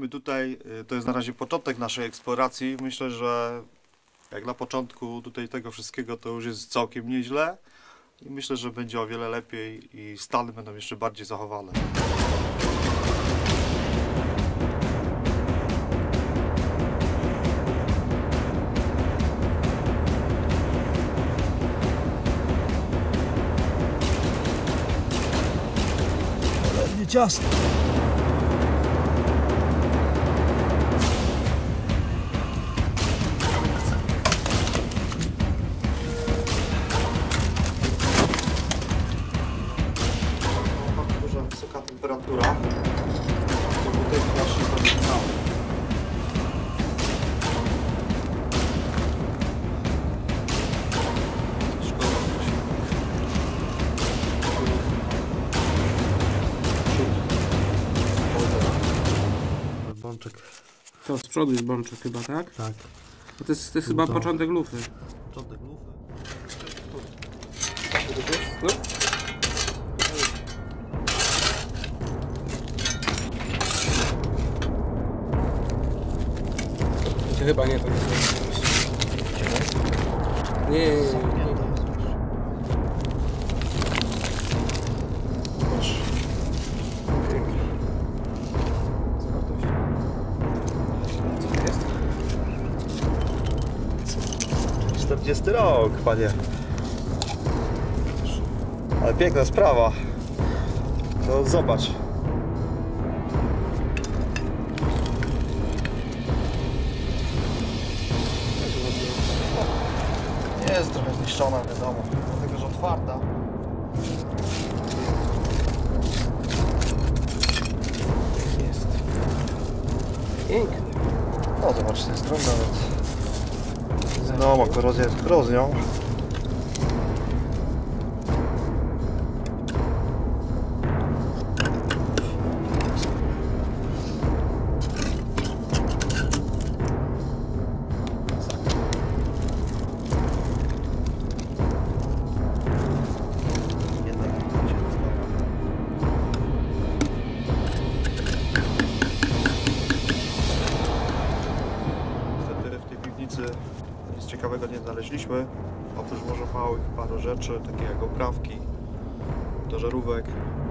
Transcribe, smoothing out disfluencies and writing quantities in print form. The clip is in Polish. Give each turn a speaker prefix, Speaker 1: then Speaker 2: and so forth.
Speaker 1: jesteśmy tutaj, to jest na razie początek naszej eksploracji. Myślę, że jak na początku tutaj tego wszystkiego to już jest całkiem nieźle. I myślę, że będzie o wiele lepiej i stany będą jeszcze bardziej zachowane.
Speaker 2: Nie ciasno.
Speaker 1: Bardzo duża, wysoka temperatura. To tutaj właśnie zaczynało.
Speaker 2: Bączek.
Speaker 3: To z przodu jest bączek chyba, tak?
Speaker 2: Tak.
Speaker 3: To jest chyba początek lufy.
Speaker 1: Początek lufy.
Speaker 3: No. Chyba nie, to nie jest. Nie. Co to jest?
Speaker 2: 40 rok, panie. Ale piękna sprawa. To zobacz. Jest trochę zniszczona, wiadomo, dlatego że otwarta.
Speaker 3: Jest. Piękny.
Speaker 2: No zobacz, z tej strony nawet. No, ma korozję korozją.
Speaker 1: Niestety w tej piwnicy nic ciekawego nie znaleźliśmy. Oprócz może małych paru rzeczy, takie jak oprawki do żarówek.